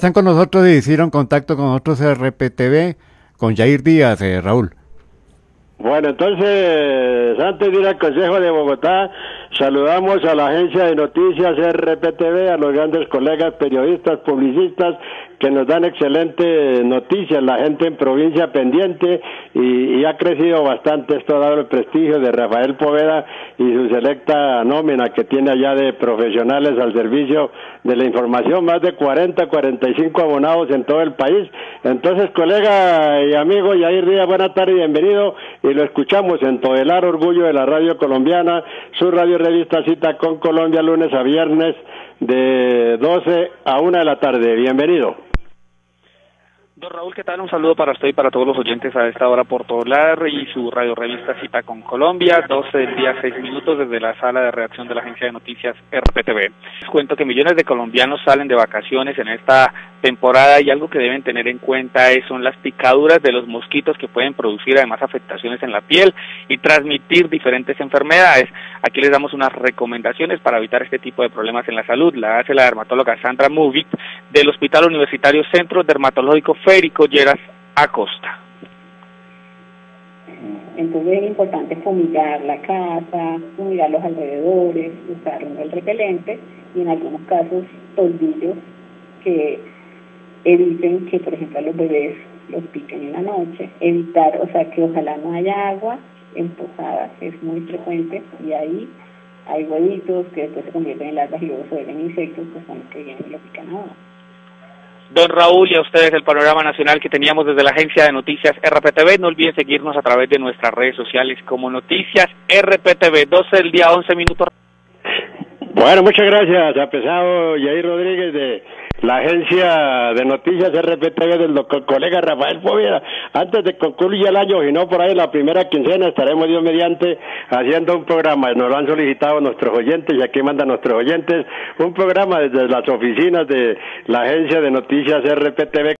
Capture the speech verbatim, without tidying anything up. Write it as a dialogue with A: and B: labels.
A: Están con nosotros y hicieron contacto con nosotros R P T V, con Yair Díaz, eh, Raúl.
B: Bueno, entonces, antes de ir al Consejo de Bogotá, saludamos a la agencia de noticias R P T V, a los grandes colegas periodistas, publicistas, que nos dan excelentes noticias, la gente en provincia pendiente, y, y ha crecido bastante. Esto ha dado el prestigio de Rafael Poveda y su selecta nómina que tiene allá de profesionales al servicio de la información, más de cuarenta, cuarenta y cinco abonados en todo el país. Entonces, colega y amigo Yair Díaz, buena tarde y bienvenido, y lo escuchamos en Todelar, orgullo de la radio colombiana, su radio revista Cita con Colombia, lunes a viernes de doce a una de la tarde. Bienvenido.
C: Don Raúl, ¿qué tal? Un saludo para usted y para todos los oyentes a esta hora por Todelar y su radio revista Cita con Colombia, doce del día, seis minutos desde la sala de redacción de la agencia de noticias R P T V. Les cuento que millones de colombianos salen de vacaciones en esta temporada y algo que deben tener en cuenta es, son las picaduras de los mosquitos que pueden producir además afectaciones en la piel y transmitir diferentes enfermedades. Aquí les damos unas recomendaciones para evitar este tipo de problemas en la salud. La hace la dermatóloga Sandra Movit del Hospital Universitario Centro Dermatológico Férico Lleras Acosta.
D: Entonces es importante fumigar la casa, fumigar los alrededores, usar un gel repelente y en algunos casos polvillos que eviten que, por ejemplo, a los bebés los piquen en la noche. Evitar, o sea, que ojalá no haya agua en posadas, que es muy frecuente, y ahí hay huevitos que después se convierten en larvas y luego se vuelven insectos, que son los que vienen y lo pican a uno.
C: Don Raúl, y a ustedes el panorama nacional que teníamos desde la agencia de noticias R P T V. No olviden seguirnos a través de nuestras redes sociales como Noticias R P T V, doce del día, once minutos.
B: Bueno, muchas gracias, apreciado Yair Rodríguez de la agencia de noticias R P T V del doctor, colega Rafael Poveda. Antes de concluir el año, y no por ahí la primera quincena, estaremos Dios mediante haciendo un programa. Nos lo han solicitado nuestros oyentes, y aquí mandan nuestros oyentes un programa desde las oficinas de la agencia de noticias R P T V.